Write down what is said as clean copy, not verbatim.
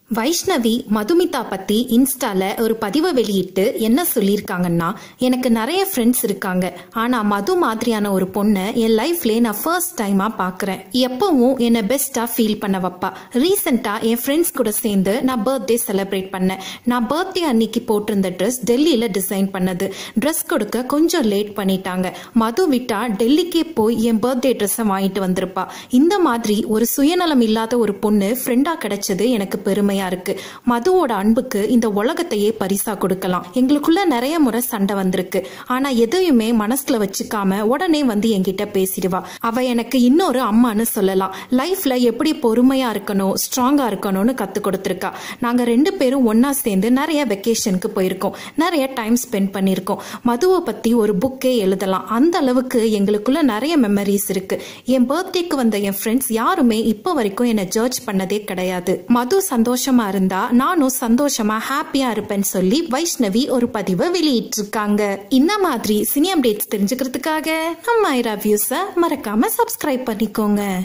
வைஷ்ணவி மதுமிதா பத்தி இன்ஸ்டால ஒரு பதிவை வெளியிட்டு என்ன சொல்லியிருக்காங்கன்னா, எனக்கு நிறைய ஃப்ரெண்ட்ஸ் இருக்காங்க, ஆனா மது மாதிரியான ஒரு பொண்ணை என் லைஃப்ல நான் ஃபர்ஸ்ட் டைமா பாக்குறேன். எப்பவும் என்ன பெஸ்டா ஃபீல் பண்ண வைப்பா. ரீசெண்டா என் ஃப்ரெண்ட்ஸ் கூட சேர்ந்து நான் பர்த்டே செலிப்ரேட் பண்ணேன். நான் பர்த்டே அன்னைக்கு போட்டிருந்த ட்ரெஸ் டெல்லியில டிசைன் பண்ணது. ட்ரெஸ் கொடுக்க கொஞ்சம் லேட் பண்ணிட்டாங்க. மது விட்டா டெல்லிக்கே போய் என் பர்த்டே ட்ரெஸ்ஸை வாங்கிட்டு வந்திருப்பா. இந்த மாதிரி ஒரு சுயநலம் இல்லாத ஒரு பொண்ணு ஃப்ரெண்டா கிடைச்சது எனக்கு பெருமை இருக்கு. மதுவோட அன்புக்கு இந்த உலகத்தையே பரிசா கொடுக்கலாம். எங்களுக்குள்ள நிறைய முறை சண்டை வந்திருக்கு. ஆனா எதையுமே மனசுல வச்சுக்காம உடனே வந்து என்கிட்ட பேசிடுவா. அவ எனக்கு இன்னொரு அம்மான்னு சொல்லலாம். லைஃப்ல எப்படி பொறுமையா இருக்கணும், ஸ்ட்ராங்கா இருக்கணும்னு கத்து கொடுத்திருக்கா. நாங்க 2 பேரும் ஒன்னா சேர்ந்து நிறைய வெக்கேஷனுக்கு போயிருக்கோம். நிறைய டைம் ஸ்பெண்ட் பண்ணிருக்கோம். மதுவை பத்தி ஒரு புக்கே எழுதலாம். அந்த அளவுக்கு எங்களுக்குள்ள நிறைய மெமரிஸ் இருக்கு. என் பர்த்டேக்கு வந்த என் ஃப்ரெண்ட்ஸ் யாருமே இப்ப வரைக்கும் என்ன ஜட்ஜ் பண்ணதே கிடையாது. மது சந்தோஷமா இருந்தா நானும் சந்தோஷமா ஹாப்பியா இருப்பேன்னு சொல்லி வைஷ்ணவி ஒரு பதிவை வெளியிட்டிருக்காங்க. இந்த மாதிரி சினி அப்டேட்ஸ் தெரிஞ்சுக்கிறதுக்காக நம்ம ஐரா வியூஸை மறக்காம சப்ஸ்கிரைப் பண்ணிக்கோங்க.